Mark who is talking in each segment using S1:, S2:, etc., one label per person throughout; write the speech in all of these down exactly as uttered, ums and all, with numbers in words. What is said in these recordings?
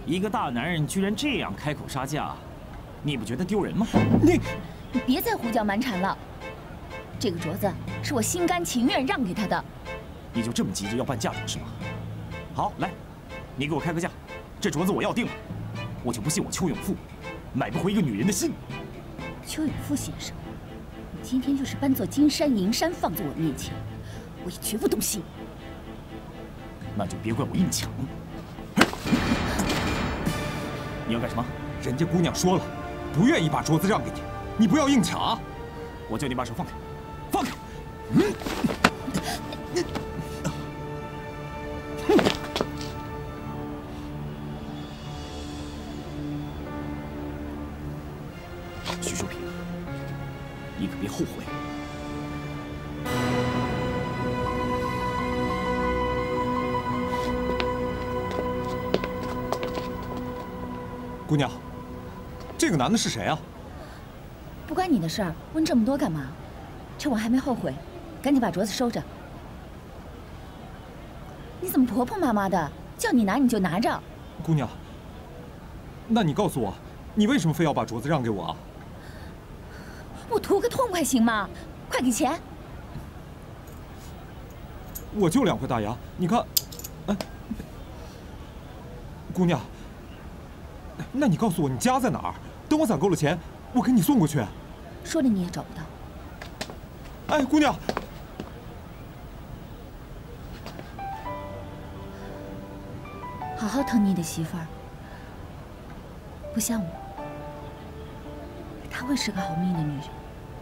S1: 一个大男人居然这样开口杀价，你不觉得丢人吗？
S2: 你，你别再胡搅蛮缠了。这个镯子是我心甘情愿让给他的。
S1: 你就这么急着要办嫁妆是吗？好，来，你给我开个价，这镯子我要定了。我就不信我邱永富买不回一个女人的心。
S2: 邱永富先生，你今天就是搬座金山银山放在我面前，我也绝不动心。
S1: 那就别怪我硬抢。你要干什么？
S3: 人家姑娘说了，不愿意把镯子让给你，你不要硬抢啊！
S1: 我叫你把手放开，放开！嗯。徐淑萍，你可别后悔。
S3: 姑娘，这个男的是谁啊？
S2: 不关你的事儿，问这么多干嘛？趁我还没后悔，赶紧把镯子收着。你怎么婆婆妈妈的？叫你拿你就拿着。
S3: 姑娘，那你告诉我，你为什么非要把镯子让给我啊？
S2: 我图个痛快行吗？快给钱！
S3: 我就两块大洋，你看，哎，姑娘，那你告诉我你家在哪儿？等我攒够了钱，我给你送过去。
S2: 说了你也找不到。
S3: 哎，姑娘，
S2: 好好疼你的媳妇儿，不像我，她会是个好命的女人。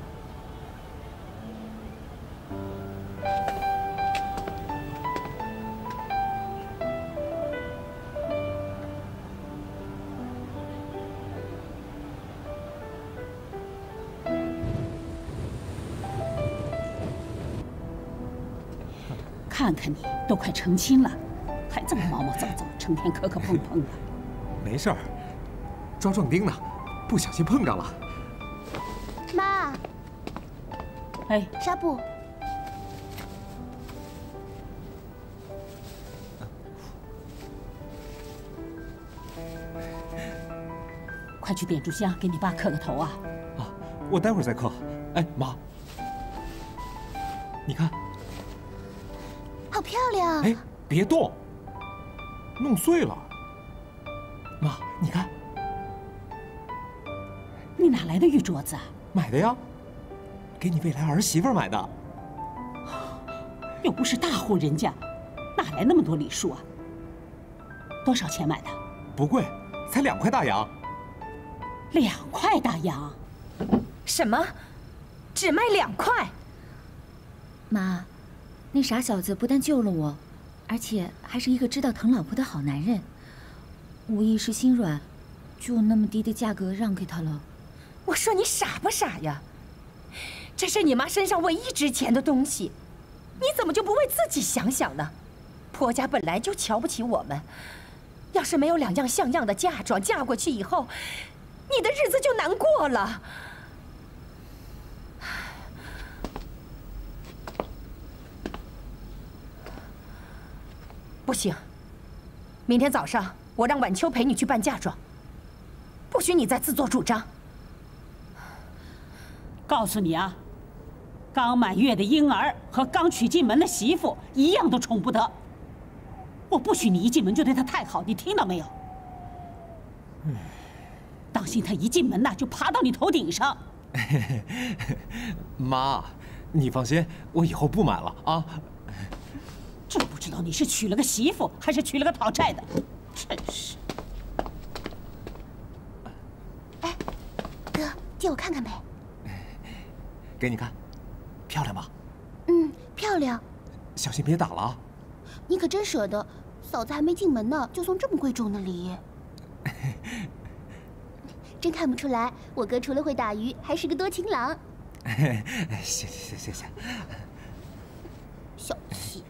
S4: 看看你，都快成亲了，还这么毛毛躁躁，成天磕磕碰碰的。
S3: 没事儿，装壮丁呢，不小心碰着了。
S5: 妈，
S4: 哎，
S5: 纱布。
S4: 快去点炷香，给你爸磕个头啊！
S3: 啊，我待会儿再磕。哎，妈，你看。
S5: 好漂亮！
S3: 哎，别动，弄碎了。妈，你看，
S4: 你哪来的玉镯子啊？
S3: 买的呀，给你未来儿媳妇买的。
S4: 又不是大户人家，哪来那么多礼数啊？多少钱买的？
S3: 不贵，才两块大洋。
S4: 两块大洋？
S6: 什么？只卖两块？
S2: 妈。那傻小子不但救了我，而且还是一个知道疼老婆的好男人。我一时心软，就那么低的价格让给他了。
S6: 我说你傻不傻呀？这是你妈身上唯一值钱的东西，你怎么就不为自己想想呢？婆家本来就瞧不起我们，要是没有两样像样的嫁妆，嫁过去以后，你的日子就难过了。不行，明天早上我让晚秋陪你去办嫁妆，不许你再自作主张。
S4: 告诉你啊，刚满月的婴儿和刚娶进门的媳妇一样都宠不得。我不许你一进门就对她太好，你听到没有？嗯，当心她一进门呐就爬到你头顶上。
S3: 妈，你放心，我以后不买了啊。
S4: 真不知道你是娶了个媳妇，还是娶了个讨债的，真是。
S5: 哎，哥，借我看看呗。
S3: 给你看，漂亮吧？
S5: 嗯，漂亮。
S3: 小心别打了啊！
S5: 你可真舍得，嫂子还没进门呢，就送这么贵重的礼。真看不出来，我哥除了会打鱼，还是个多情郎。
S3: 谢谢谢谢。
S5: 小气。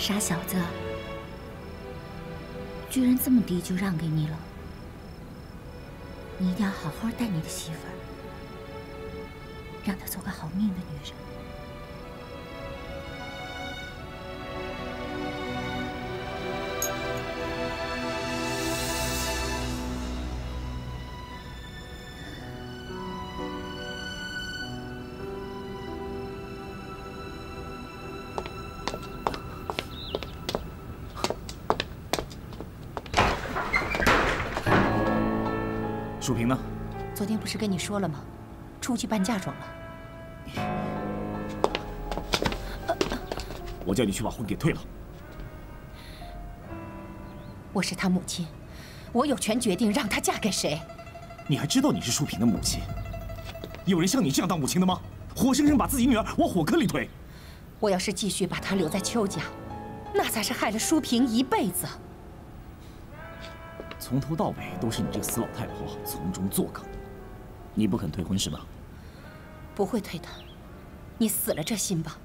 S2: 傻小子，居然这么低就让给你了。你一定要好好待你的媳妇儿，让她做个好命的女人。
S1: 淑萍呢？
S6: 昨天不是跟你说了吗？出去办嫁妆了。
S1: 我叫你去把婚给退了。
S6: 我是她母亲，我有权决定让她嫁给谁。
S1: 你还知道你是淑萍的母亲？有人像你这样当母亲的吗？活生生把自己女儿往火坑里推。
S6: 我要是继续把她留在邱家，那才是害了淑萍一辈子。
S1: 从头到尾都是你这个死老太婆从中作梗，你不肯退婚是吧？
S6: 不会退的，你死了这心吧。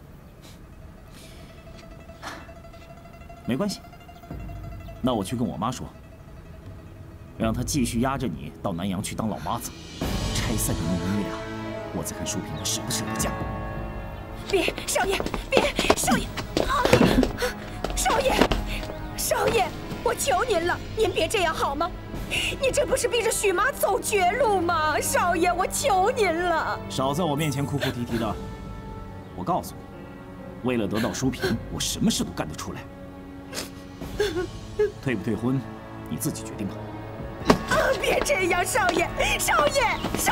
S1: 没关系，那我去跟我妈说，让她继续压着你到南阳去当老妈子，拆散你母女俩，我再看淑萍舍不舍得嫁。
S6: 别，少爷，别，少爷，啊，少爷，少爷。 我求您了，您别这样好吗？你这不是逼着许妈走绝路吗？少爷，我求您了！
S1: 少在我面前哭哭啼啼的。我告诉你，为了得到淑萍，我什么事都干得出来。退不退婚，你自己决定吧。
S6: 啊！别这样，少爷，少爷，少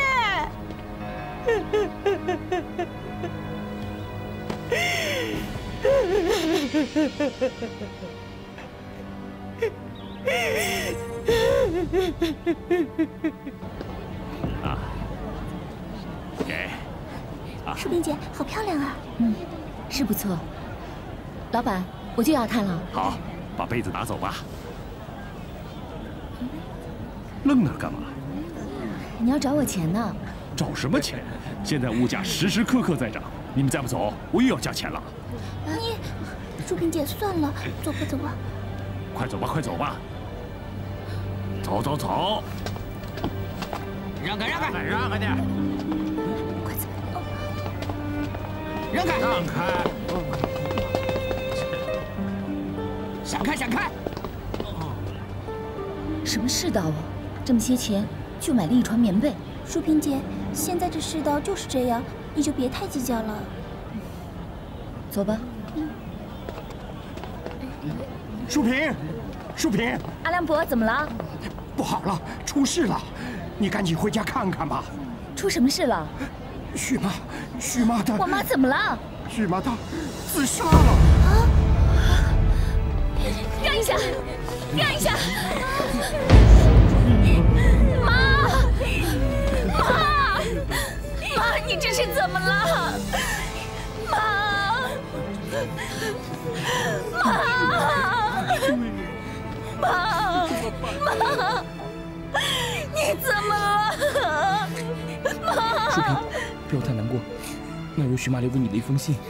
S6: 爷！
S1: 啊，给，
S5: 啊，淑萍姐，好漂亮啊！
S2: 嗯，是不错。老板，我就要它了。
S7: 好，把杯子拿走吧。愣那儿干嘛？
S2: 你要找我钱呢？
S7: 找什么钱？现在物价时时刻刻在涨，你们再不走，我又要加钱了。
S5: 你，淑萍姐，算了，走吧走吧。
S7: 快走吧，快走吧！走走走！
S8: 让开，让开，
S7: 让开点！
S5: 快走！
S8: 让开，
S7: 让开！
S8: 闪开，闪开！
S2: 什么世道啊！这么些钱就买了一床棉被。
S5: 淑萍姐，现在这世道就是这样，你就别太计较了。
S2: 走吧。
S3: 淑萍，淑萍，
S2: 阿良伯，怎么了？
S3: 不好了，出事了！你赶紧回家看看吧。
S2: 出什么事了？
S3: 许妈，许妈她……
S2: 我妈怎么了？
S3: 许妈她自杀了！啊！
S2: 让一下，让一下！妈，妈，妈，你这是怎么了？妈，妈。 妈，妈，你怎么了？妈，
S9: 淑萍，不要太难过，那有许妈留给你的一封信。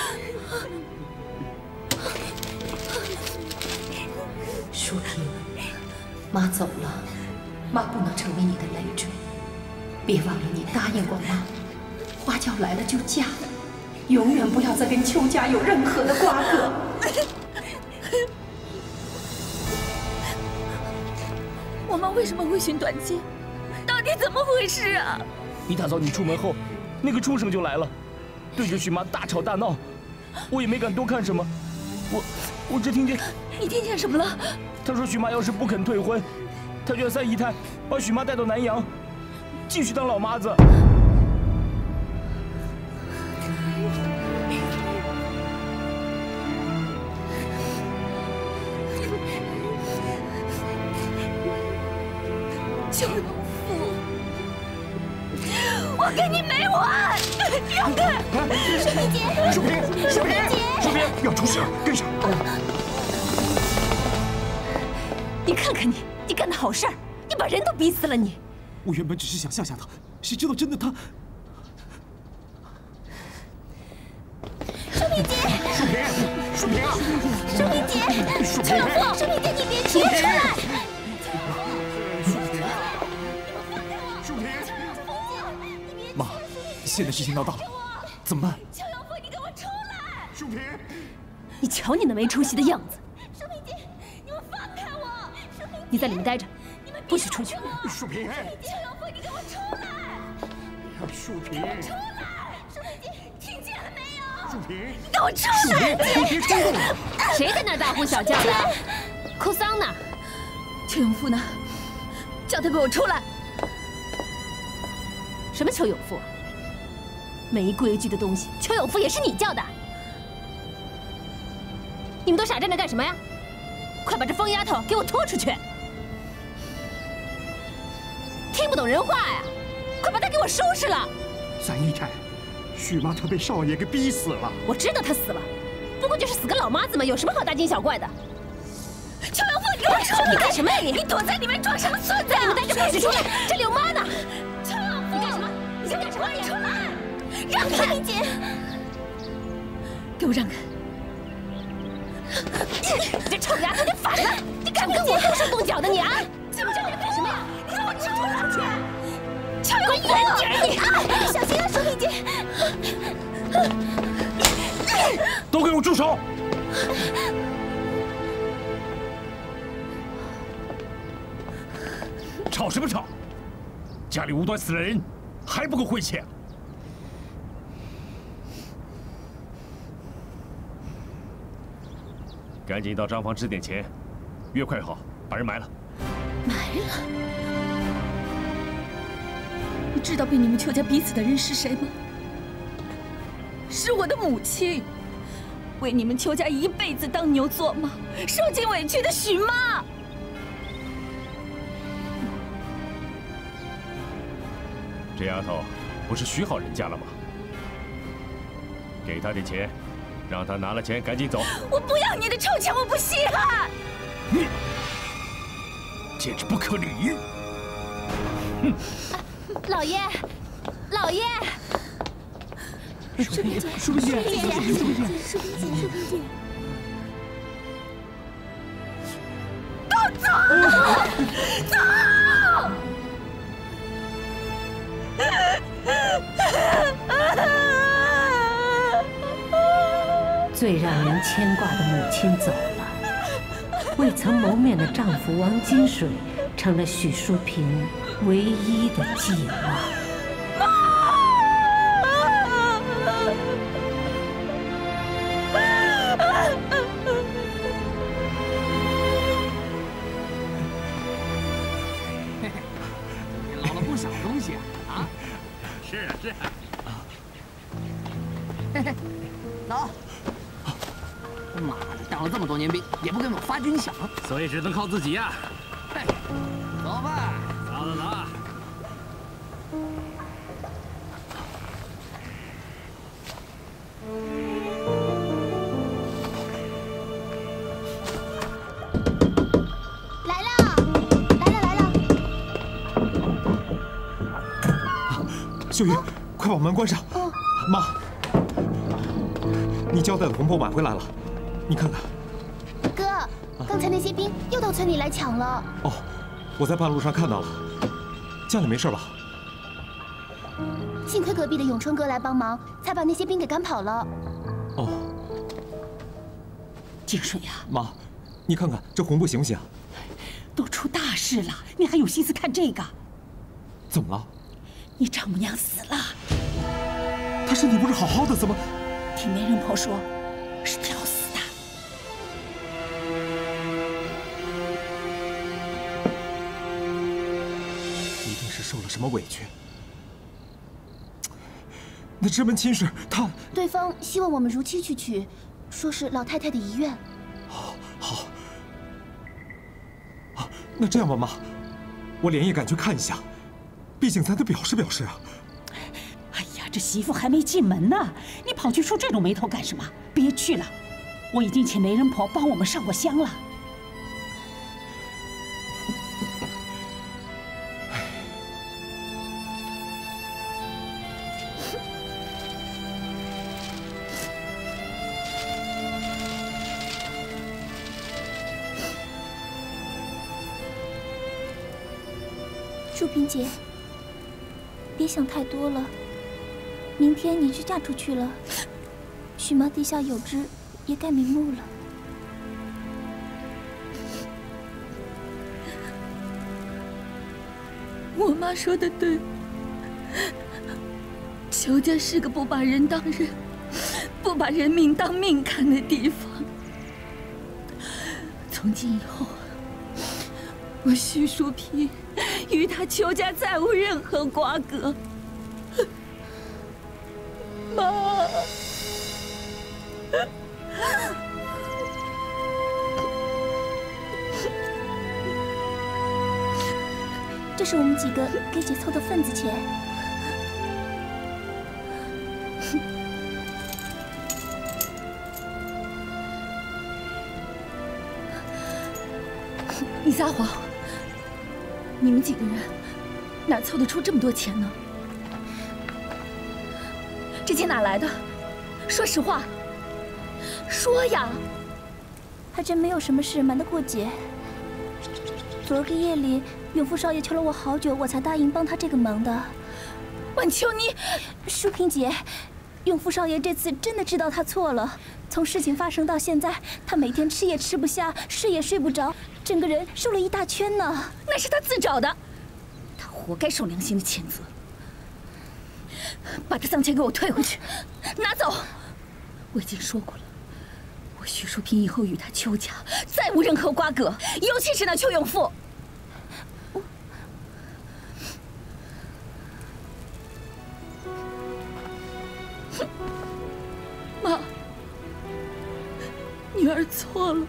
S6: 淑萍，妈走了，妈不能成为你的累赘。别忘了，你答应过妈，花轿来了就嫁，永远不要再跟邱家有任何的瓜葛。
S2: 我妈为什么会寻短见？到底怎么回事啊？
S9: 一大早你出门后，那个畜生就来了，对着许妈大吵大闹，我也没敢多看什么。我我只听见……
S2: 你听见什么了？
S9: 他说许妈要是不肯退婚，他就要三姨太把许妈带到南阳，继续当老妈子。
S2: 邱永富，我跟你没完！让开！
S5: 淑萍姐，
S3: 淑萍，淑萍姐，淑萍，要出事了，跟上！
S6: 你看看你，你干的好事儿，你把人都逼死了你！
S1: 我原本只是想吓吓他，谁知道真的他……
S5: 淑萍姐，
S3: 淑萍，淑萍啊！
S5: 有妇，淑萍姐，你别别出来！
S3: 淑萍，妈，现在事情闹大了，怎么办？
S5: 邱有妇，你给我出来！
S3: 淑萍，
S6: 你瞧你那没出息的样子！
S5: 淑萍姐，你们放开我！淑萍，
S6: 你在里面待着，不许出去。
S3: 淑萍，
S5: 邱有妇，你给我出来！
S3: 淑萍，
S5: 出来！淑萍姐，听见了没有？
S3: 淑萍，
S5: 你给我出来！
S3: 别冲动！
S6: 谁在那儿大呼小叫的？哭丧呢？
S2: 邱永富呢？叫他给我出来！
S6: 什么邱有妇？没规矩的东西，邱有妇也是你叫的？你们都傻站着干什么呀？快把这疯丫头给我拖出去！听不懂人话呀？快把她给我收拾了！
S3: 三姨太，许妈她被少爷给逼死了。
S6: 我知道她死了，不过就是死个老妈子嘛，有什么好大惊小怪的？
S5: 邱有妇，你给我出来！
S6: 你干什么呀你？
S5: 你躲在里面装什么孙子？
S6: 你们待着不许出来！这里有妈呢！
S5: 邱有妇，
S6: 你干什么？你想干什么？
S5: 出来！让开，萍姐！
S2: 给我让开！
S6: 你这臭丫头，你反了！你敢跟我动手动脚的你啊？你们这里干什么呀？你给我出去！
S5: 邱有妇，
S6: 远点儿你！
S5: 小心啊，淑萍姐！
S7: 都给我住手！吵什么吵？家里无端死了人，还不够晦气？赶紧到账房支点钱，越快越好，把人埋了。
S2: 埋了？你知道被你们邱家逼死的人是谁吗？是我的母亲，为你们邱家一辈子当牛做马，受尽委屈的许妈。
S7: 这丫头不是许好人家了吗？给她点钱，让她拿了钱赶紧走。
S2: 我不要你的臭钱，我不稀罕。
S7: 你简直不可理喻！哼！
S6: 老爷，老爷，
S3: 淑萍姐，淑萍姐，淑萍姐，淑萍姐，
S5: 淑萍姐，淑萍姐，
S6: 给我走！走！
S10: 最让人牵挂的母亲走了，未曾谋面的丈夫王金水成了许淑萍唯一的寄望。
S8: 也捞了不少东西啊！啊，是啊是啊。嘿嘿，走。妈的，当了这么多年兵，也不给我们发军饷，
S7: 所以只能靠自己呀。
S8: 嘿，走吧，
S7: 走走走。
S5: 来了，来了来了！
S3: 秀玉，快把门关上。
S5: 哦，
S3: 妈，你交代的红包买回来了，你看看。
S5: 哥，刚才那些兵又到村里来抢了。
S3: 哦，我在半路上看到了。家里没事吧？
S5: 幸亏隔壁的永春哥来帮忙，才把那些兵给赶跑了。
S3: 哦，
S4: 金水呀，
S3: 妈，你看看这红布行不行？
S4: 都出大事了，你还有心思看这个？
S3: 怎么了？
S4: 你丈母娘死了，
S3: 她身体不是好好的，怎么？
S4: 听媒人婆说，是挑死的。
S3: 一定是受了什么委屈。那这门亲事，他
S5: 对方希望我们如期去取，说是老太太的遗愿。
S3: 好，好。啊，那这样吧，妈，我连夜赶去看一下，毕竟咱得表示表示啊。
S4: 哎呀，这媳妇还没进门呢，你跑去触这种眉头干什么？别去了，我已经请媒人婆帮我们上过香了。
S5: 淑萍姐，别想太多了。明天你就嫁出去了，许妈地下有知也该瞑目了。
S2: 我妈说的对，邱家是个不把人当人、不把人命当命看的地方。从今以后，我许淑萍与他邱家再无任何瓜葛。妈，
S5: 这是我们几个给姐凑的份子钱。
S2: 你撒谎！你们几个人哪凑得出这么多钱呢？这钱哪来的？说实话，说呀！
S5: 还真没有什么事瞒得过姐。昨个夜里，永富少爷求了我好久，我才答应帮他这个忙的。
S2: 婉秋，你，
S5: 淑萍姐，永富少爷这次真的知道他错了。从事情发生到现在，他每天吃也吃不下，睡也睡不着，整个人瘦了一大圈呢。
S2: 那是他自找的，他活该受良心的谴责。把这丧钱给我退回去，拿走！我已经说过了，我许淑萍以后与他邱家再无任何瓜葛，尤其是那邱永富。妈，女儿错了。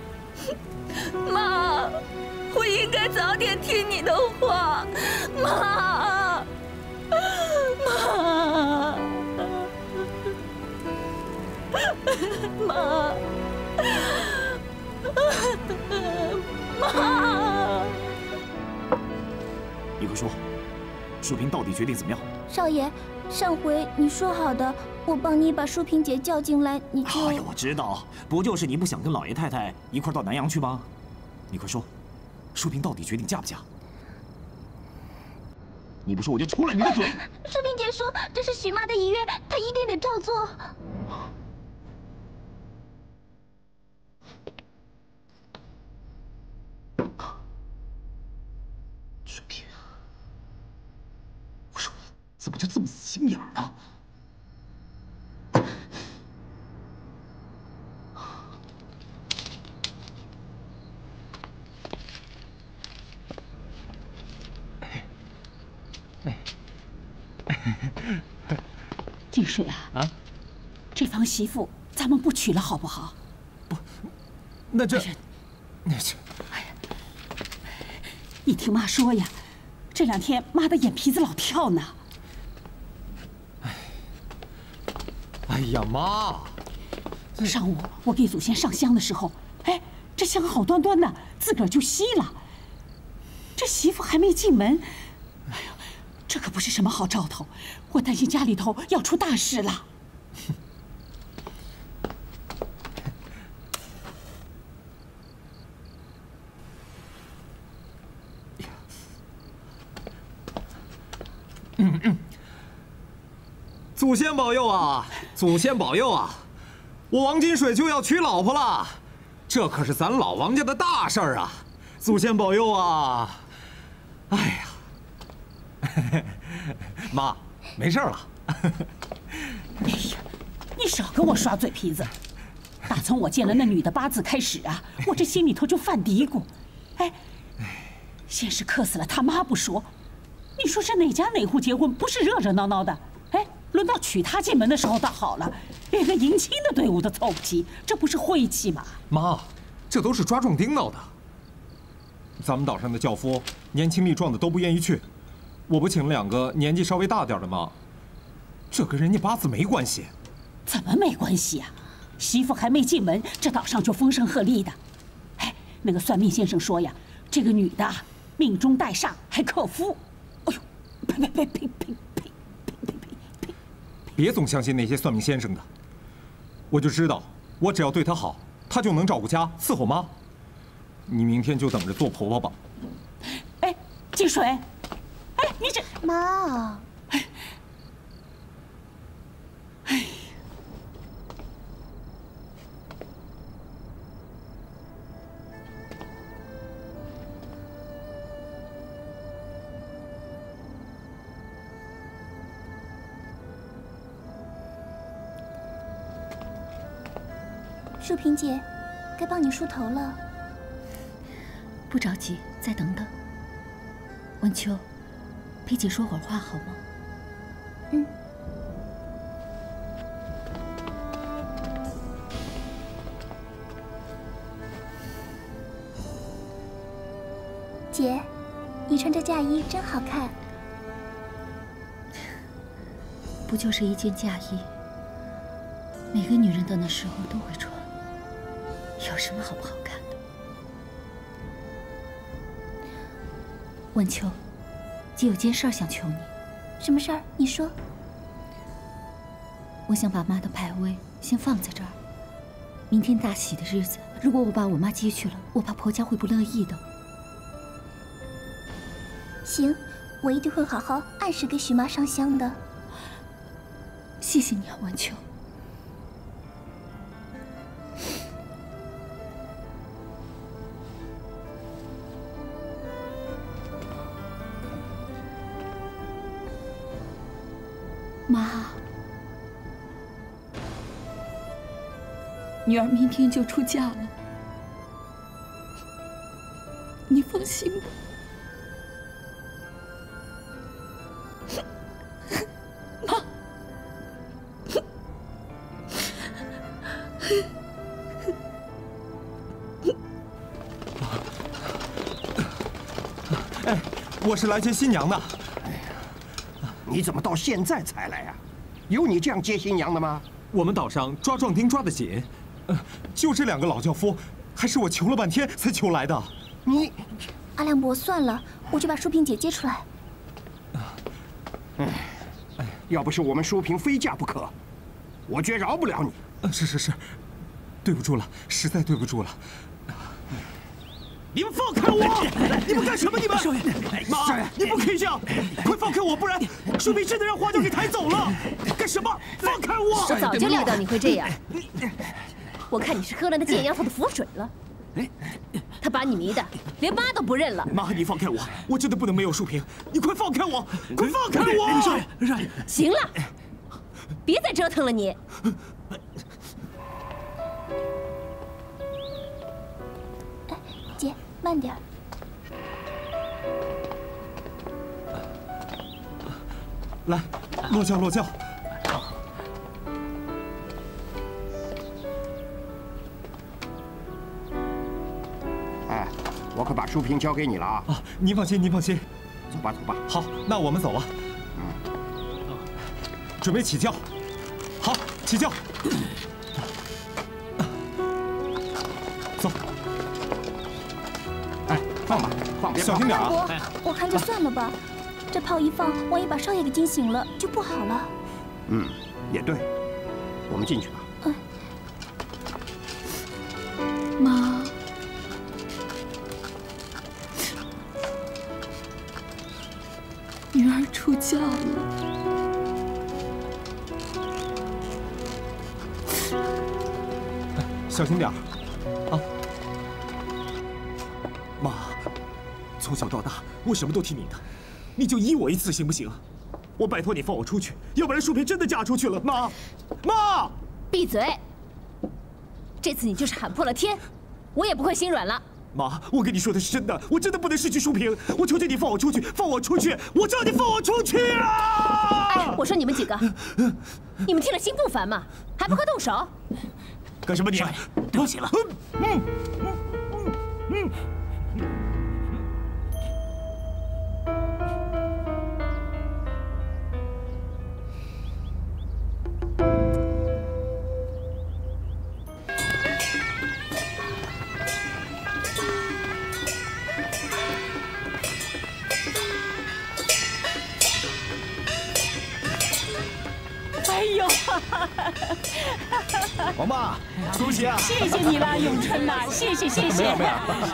S2: 妈，我应该早点听你的话。妈，妈，妈，妈，
S1: 你快说，淑萍到底决定怎么样？
S5: 少爷，上回你说好的，我帮你把淑萍姐叫进来，你就……
S1: 哎呀，我知道，不就是你不想跟老爷太太一块到南阳去吗？你快说，淑萍到底决定嫁不嫁？你不说我就抽了你的嘴！
S5: 淑萍姐说这是许妈的遗愿，她一定得照做。
S3: 淑萍，我说怎么就这么死心眼呢？
S4: 金水啊，啊，这房媳妇咱们不娶了好不好？
S3: 不，那这，那这，
S4: 哎呀，你听妈说呀，这两天妈的眼皮子老跳呢。
S3: 哎，哎呀妈！
S4: 上午我给祖先上香的时候，哎，这香好端端的，自个儿就熄了。这媳妇还没进门，哎呀，这可不是什么好兆头，我担心家里头要出大事了。
S3: 嗯嗯，祖先保佑啊！祖先保佑啊！我王金水就要娶老婆了，这可是咱老王家的大事儿啊！祖先保佑啊！哎呀，妈，没事了。
S4: 哎呀，你少跟我耍嘴皮子！打从我见了那女的八字开始啊，我这心里头就犯嘀咕。哎，先是克死了他妈不说，你说这哪家哪户结婚不是热热闹闹的？哎，轮到娶她进门的时候倒好了，连个迎亲的队伍都凑不齐，这不是晦气吗？
S3: 妈，这都是抓壮丁闹的。咱们岛上的轿夫年轻力壮的都不愿意去，我不请了两个年纪稍微大点的吗？这跟人家八字没关系。
S4: 怎么没关系啊？媳妇还没进门，这岛上就风声鹤唳的。哎，那个算命先生说呀，这个女的命中带煞，还克夫。哎呦，呸呸呸呸呸呸呸呸呸！
S3: 别总相信那些算命先生的。我就知道，我只要对她好，她就能照顾家，伺候妈。你明天就等着做婆婆吧。
S4: 哎，金水， 你这
S5: 妈。哎，
S4: 哎。
S5: 淑萍姐，该帮你梳头了。
S2: 不着急，再等等。文秋，陪姐说会儿话好吗？
S5: 嗯。姐，你穿这嫁衣真好看。
S2: 不就是一件嫁衣？每个女人的那时候都会穿。 有什么好不好看的？文秋，姐有件事儿想求你。
S5: 什么事儿？你说。
S2: 我想把妈的牌位先放在这儿。明天大喜的日子，如果我把我妈接去了，我怕婆家会不乐意的。
S5: 行，我一定会好好按时给许妈上香的。
S2: 谢谢你啊，文秋。 妈，女儿明天就出嫁了，你放心吧。妈，
S3: 哎，我是来接新娘的。
S11: 你怎么到现在才来啊？有你这样接新娘的吗？
S3: 我们岛上抓壮丁抓得紧，呃，就这两个老轿夫，还是我求了半天才求来的。
S11: 你，
S5: 阿亮伯，算了，我就把淑萍姐接出来。
S11: 哎，要不是我们淑萍非嫁不可，我绝饶不了你。
S3: 呃，是是是，对不住了，实在对不住了。
S7: 你们放开我！你们干什么？你们少爷，妈，你不可以这样！快放开我，不然淑萍真的让花轿给抬走了！干什么？放开我！
S6: 我早就料到你会这样。我看你是喝了那贱丫头的符水了。他把你迷的连妈都不认了。
S7: 妈，你放开我！我真的不能没有淑萍！你快放开我！快放开我！少爷，少爷，
S6: 行了，别再折腾了你。
S5: 姐，慢点。
S3: 来，落轿落轿。
S11: 哎，我可把淑萍交给你了啊！
S3: 啊，您放心，您放心。
S11: 走吧，走吧。
S3: 好，那我们走了。嗯，准备起轿。好，起轿。走。
S11: 放吧，放，别
S3: 小心点啊！
S5: 我看着算了吧，这炮一放，万一把少爷给惊醒了，就不好了。
S11: 嗯，也对，我们进去吧。
S5: 嗯。
S2: 妈，女儿出嫁了。
S3: 小心点儿，啊！
S7: 妈。 从小到大，我什么都听你的，你就依我一次行不行？我拜托你放我出去，要不然淑萍真的嫁出去了。妈，妈，
S6: 闭嘴！这次你就是喊破了天，我也不会心软了。
S7: 妈，我跟你说的是真的，我真的不能失去淑萍，我求求你放我出去，放我出去！我叫你放我出去啊！
S6: 哎，我说你们几个，你们听了心不烦吗？还不快动手！
S7: 干什么你？
S9: 对不起了。嗯嗯嗯嗯。
S4: 哎呦，
S12: 王妈，苏喜啊！
S4: 谢谢你了，咏春呐，谢谢谢谢。
S12: 没有没有。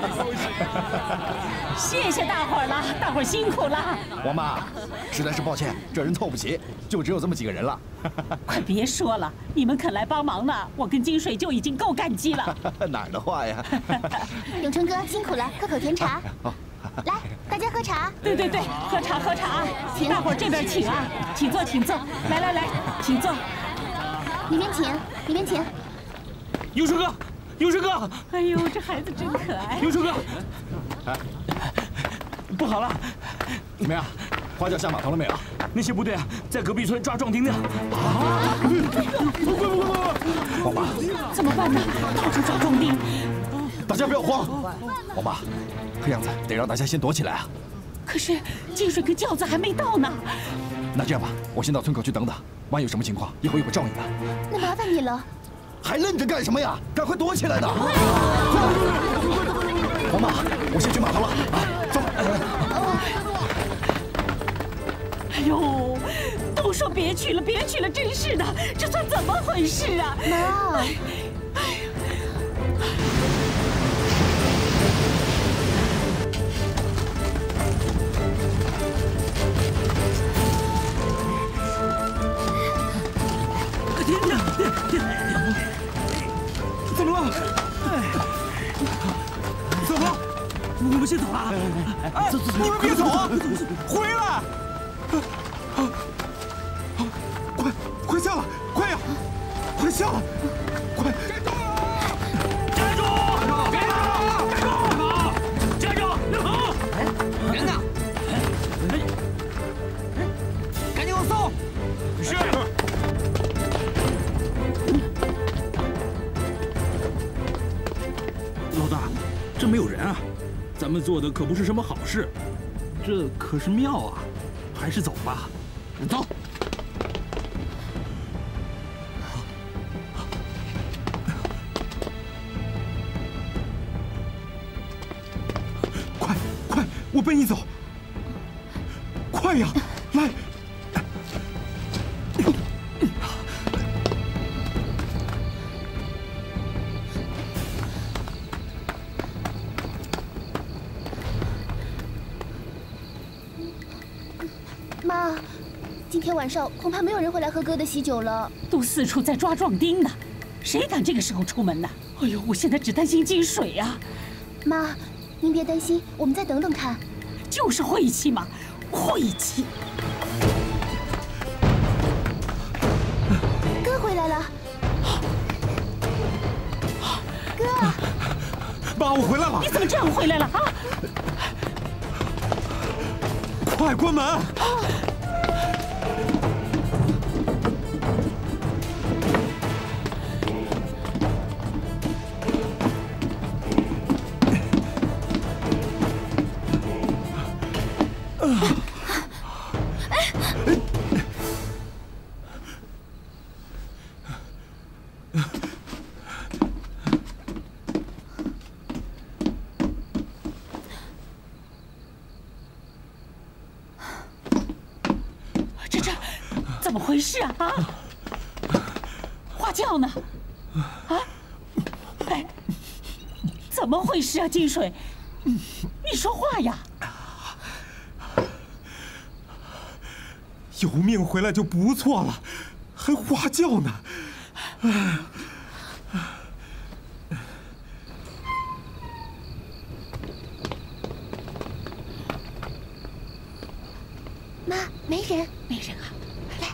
S4: 谢谢大伙儿了，大伙儿辛苦了。
S12: 王妈，实在是抱歉，这人凑不齐，就只有这么几个人了。
S4: 快别说了，你们肯来帮忙呢，我跟金水就已经够感激了。
S12: 哪儿的话呀？
S5: 咏春哥辛苦了，喝口甜茶。来，大家喝茶。
S4: 对对对，喝茶喝茶，请大伙儿这边请啊，请坐请坐，来来来，请坐。
S5: 里面请，里面请。
S9: 咏春哥，咏春哥，
S4: 哎呦，这孩子真可爱。
S9: 咏春哥，不好了，
S12: 怎么样？花轿下码头了没有？
S9: 那些部队啊，在隔壁村抓壮丁呢。
S12: 啊！不不不不！王妈，
S4: 怎么办呢？到处抓壮丁。
S12: 大家不要慌，王妈，看样子得让大家先躲起来啊。
S4: 可是金水跟轿子还没到呢。
S12: 那这样吧，我先到村口去等等，万一有什么情况，一会有个照应的。
S5: 那麻烦你了。
S12: 还愣着干什么呀？赶快躲起来的！王妈，我先去码头了啊，走。
S4: 哎呦，都说别去了，别去了，真是的，这算怎么回事啊？
S5: 妈。
S7: 怎么了？怎么了？
S9: 我们先走了。
S7: 哎，你们别走啊！回来！快，快下来！快呀！快下来！快！
S9: 站住！别跑！站住！站住！跑！
S8: 人呢？赶紧往送！
S9: 是。
S13: 老大，这没有人啊，咱们做的可不是什么好事，这可是庙啊，还是走吧。
S8: 走。
S7: 快快，我背你走。快呀，来。
S5: 妈，今天晚上恐怕没有人会来喝哥的喜酒了。
S4: 都四处在抓壮丁呢，谁敢这个时候出门呢？哎呦，我现在只担心金水呀。
S5: 妈，您别担心，我们再等等看。
S4: 就是晦气嘛，晦气。
S5: 哥回来了。哥，
S7: 妈，我回来了。
S4: 你怎么这样回来了啊？
S7: 快关门！
S4: 怎么回事啊？啊！花轿呢？啊！哎，怎么回事啊？金水，你说话呀！
S7: 有命回来就不错了，还花轿呢。哎。
S5: 妈，没人，
S4: 没人啊。
S5: 来，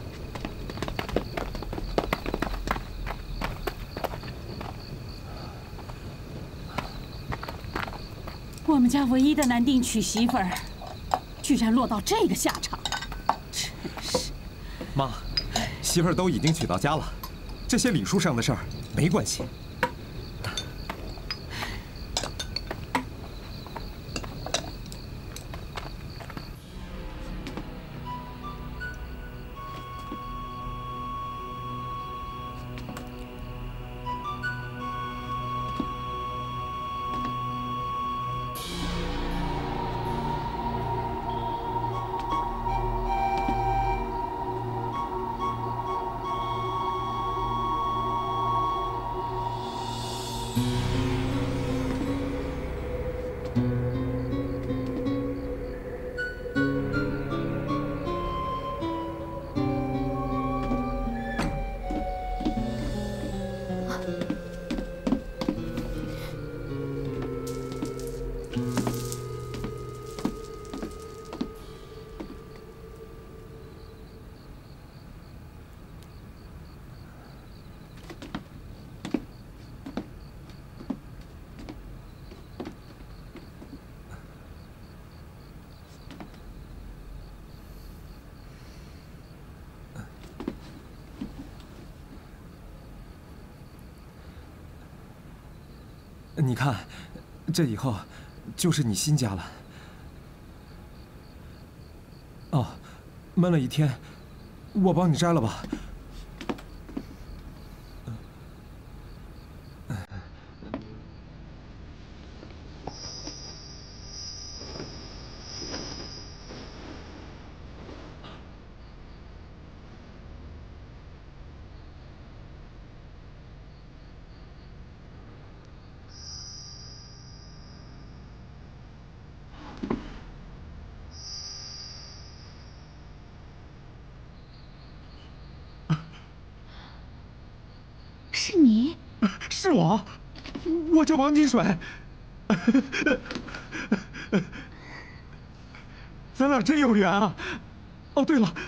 S4: 我们家唯一的男丁娶媳妇儿，居然落到这个下场，真是。
S3: 妈，媳妇儿都已经娶到家了，这些礼数上的事儿没关系。 你看，这以后就是你新家了。哦，闷了一天，我帮你摘了吧。
S2: 是你？
S3: 是我，我叫王金水。咱俩真有缘啊！哦，对了，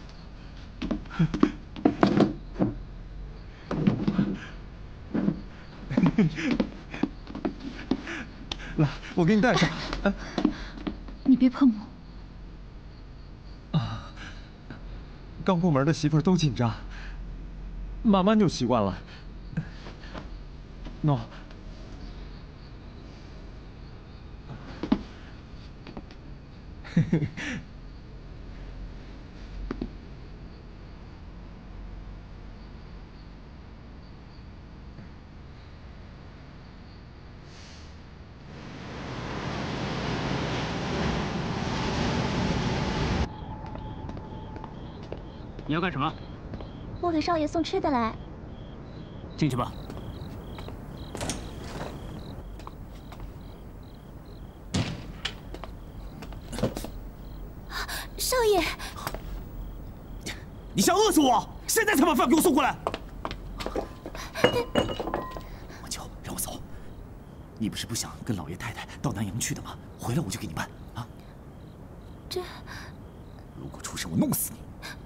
S3: 来，我给你戴上。哎，
S2: 你别碰
S3: 我。啊，刚过门的媳妇儿都紧张，慢慢就习惯了。喏。嘿嘿。
S14: 你要干什么？
S5: 我给少爷送吃的来。
S14: 进去吧。
S5: 少爷，
S1: 你想饿死我？现在才把饭给我送过来！王秋，让我走。你不是不想跟老爷太太到南阳去的吗？回来我就给你办啊。
S5: 这……
S1: 如果出事，我弄死你！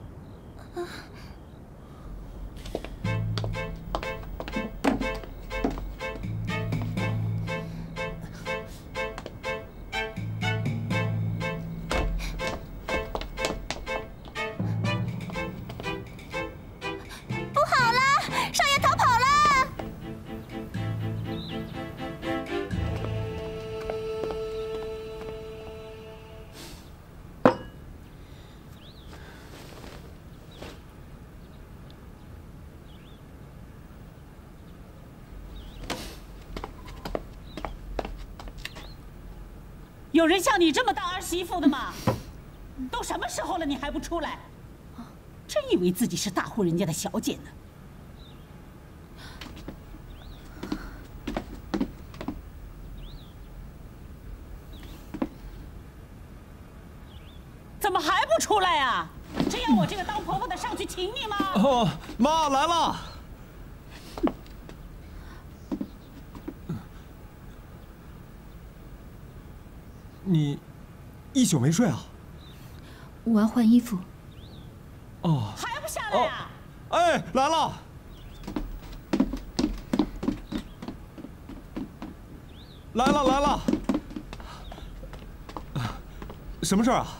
S4: 有人像你这么当儿媳妇的吗？都什么时候了，你还不出来？真以为自己是大户人家的小姐呢？怎么还不出来啊？真要我这个当婆婆的上去请你吗？
S3: 哦，妈来了。 你一宿没睡啊？
S2: 我要换衣服。
S3: 哦，
S4: 还不下来呀？
S3: 哦、哎，来了！来了来了！什么事儿啊？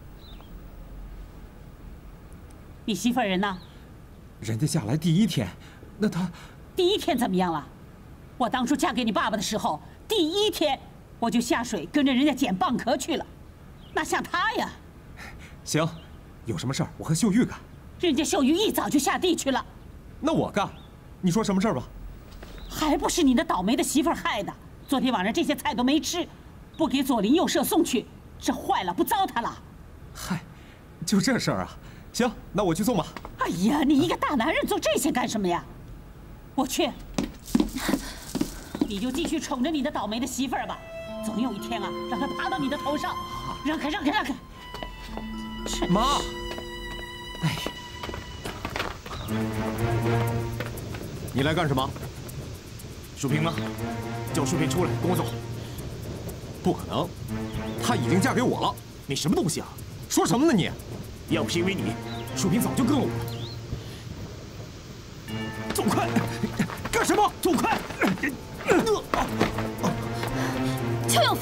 S4: 你媳妇儿人呢？
S3: 人家嫁来第一天，那她
S4: 第一天怎么样了？我当初嫁给你爸爸的时候，第一天。 我就下水跟着人家捡蚌壳去了，哪像他呀？
S3: 行，有什么事儿我和秀玉干。
S4: 人家秀玉一早就下地去了，
S3: 那我干。你说什么事儿吧？
S4: 还不是你那倒霉的媳妇儿害的。昨天晚上这些菜都没吃，不给左邻右舍送去，这坏了不糟蹋了。
S3: 嗨，就这事儿啊？行，那我去送吧。
S4: 哎呀，你一个大男人做这些干什么呀？我去，你就继续宠着你的倒霉的媳妇儿吧。 总有一天啊，让他爬到你的头上。让开，让开，让开！
S3: 妈，哎，你来干什么？
S1: 淑萍呢？叫淑萍出来，跟我走。
S3: 不可能，她已经嫁给我了。
S1: 你什么东西啊？
S3: 说什么呢你？
S1: 要不是因为你，淑萍早就跟了我了。走开！干什么？走开！
S5: 邱永富，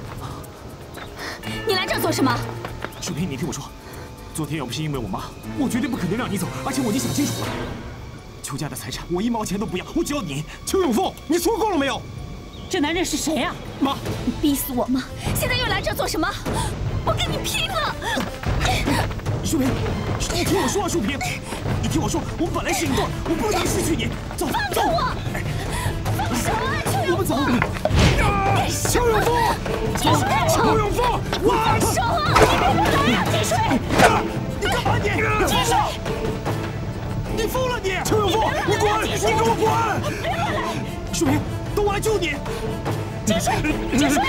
S5: 你来这做什么？
S1: 淑萍，你听我说，昨天要不是因为我妈，我绝对不可能让你走。而且我已经想清楚了，邱家的财产我一毛钱都不要，我只要你。
S3: 邱永富，你说够了没有？
S4: 这男人是谁啊？
S3: 妈，
S5: 你逼死我吗？现在又来这做什么？我跟你拼了！
S1: 淑萍，你听我说啊，淑萍，你听我说，我本来是一对，我不能失去你。走，
S5: 放开我！放手啊，邱永富！
S1: 我们走。
S3: 邱永富，
S5: 金水，
S3: 邱永富，
S5: 放手啊！你别来呀，金水！
S1: 你干嘛你？
S5: 金水，
S1: 你疯了你！
S3: 邱永富，你滚！你给我滚！
S1: 别过来！淑萍，等我来救你。
S5: 金水，金水。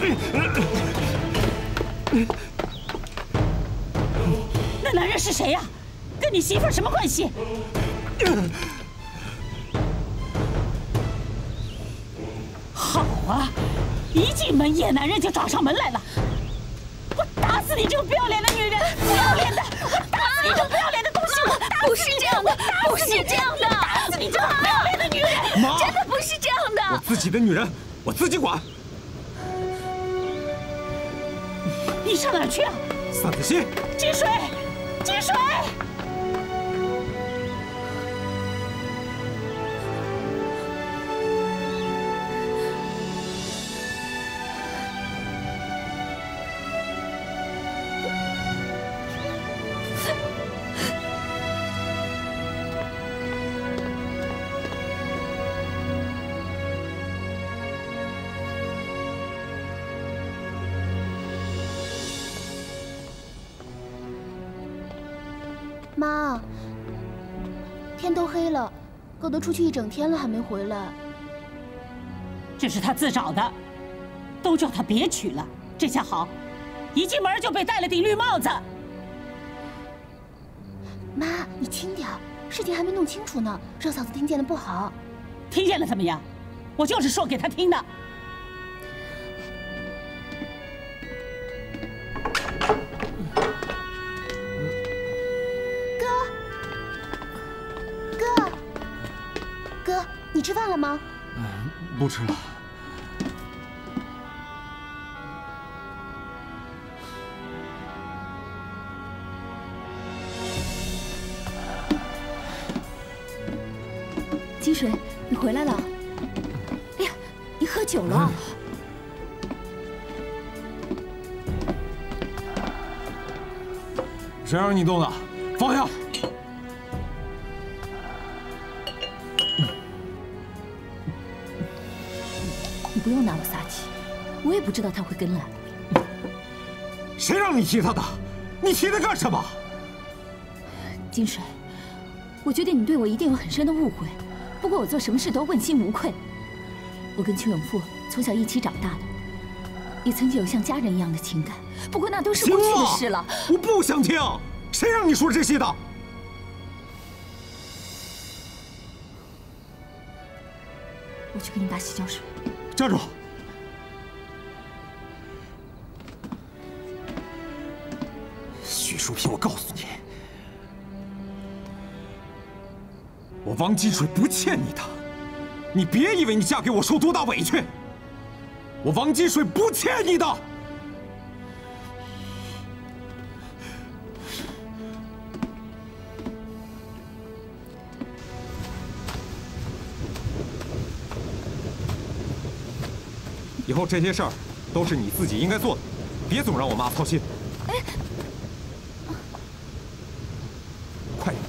S4: 那男人是谁呀？跟你媳妇儿什么关系？好啊，一进门野男人就找上门来了！我打死你这个不要脸的女人！不要脸的！我打死你这个不要脸的东西！我打
S5: 不是这样的，不是这样的！
S4: 打死你这个不要脸的女人！
S3: 妈，
S5: 真的不是这样的！
S3: 我自己的女人，我自己管。
S4: 你上哪儿去啊？
S3: 散子心，
S4: 金水，金水！
S5: 妈，天都黑了，哥都出去一整天了还没回来。
S4: 这是他自找的，都叫他别娶了。这下好，一进门就被戴了顶绿帽子。
S5: 妈，你轻点，事情还没弄清楚呢，让嫂子听见了不好。
S4: 听见了怎么样？我就是说给他听的。
S5: 你吃饭了吗？
S3: 嗯，不吃了。
S2: 金水，你回来了。哎呀，你喝酒了。
S3: 谁让你动的？放下！
S2: 你不用拿我撒气，我也不知道他会跟来。
S3: 谁让你提他的？你提他干什么？
S2: 金水，我觉得你对我一定有很深的误会。不过我做什么事都问心无愧。我跟邱永富从小一起长大的，也曾经有像家人一样的情感。不过那都是过去的事了。
S3: 我不想听，谁让你说这些的？
S2: 我去给你打洗脚水。
S3: 站住！许淑萍，我告诉你，我王金水不欠你的，你别以为你嫁给我受多大委屈，我王金水不欠你的。以后这些事儿都是你自己应该做的，别总让我妈操心。
S5: 哎，
S3: 快点！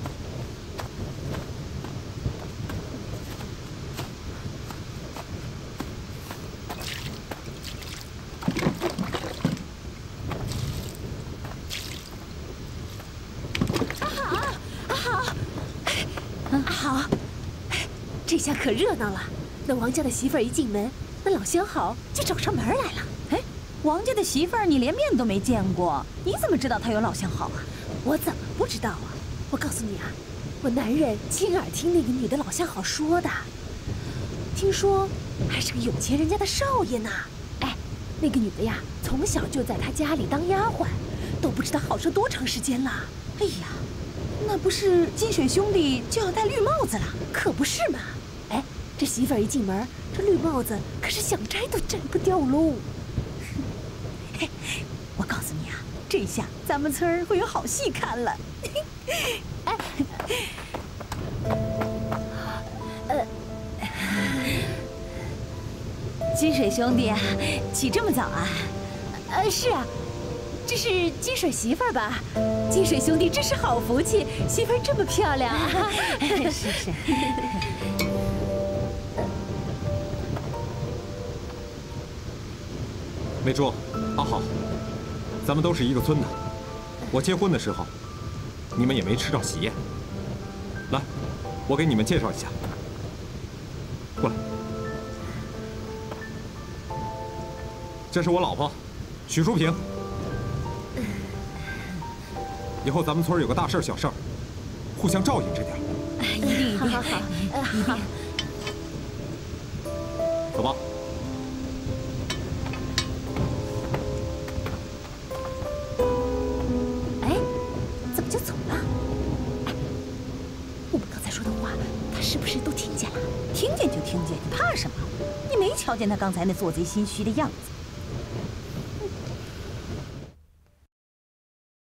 S5: 阿好，阿好，阿好，这下可热闹了。那王家的媳妇儿一进门，那老相好就找上门来了。哎，王家的媳妇儿你连面都没见过，你怎么知道她有老相好啊？我怎么不知道啊？我告诉你啊，我男人亲耳听那个女的老相好说的。听说还是个有钱人家的少爷呢。哎，那个女的呀，从小就在他家里当丫鬟，都不知道好生多长时间了。哎呀，那不是金水兄弟就要戴绿帽子了？可不是嘛！哎，这媳妇儿一进门，这绿帽子可是想摘都摘不掉喽。嘿，我告诉你啊，这下咱们村儿会有好戏看了。哎，呃，金水兄弟啊，起这么早啊？呃，是啊。这是金水媳妇儿吧？金水兄弟真是好福气，媳妇儿这么漂亮啊！是是。
S3: 梅珠，阿豪，咱们都是一个村的。我结婚的时候，你们也没吃到喜宴。来，我给你们介绍一下。过来，这是我老婆，许淑萍。以后咱们村有个大事小事，互相照应着点。
S5: 一定一定，好好好，一定。
S3: 走吧。
S5: 哎，怎么就走了？哎，我们刚才说的话，他是不是都听见了？听见就听见，你怕什么？你没瞧见他刚才那做贼心虚的样子？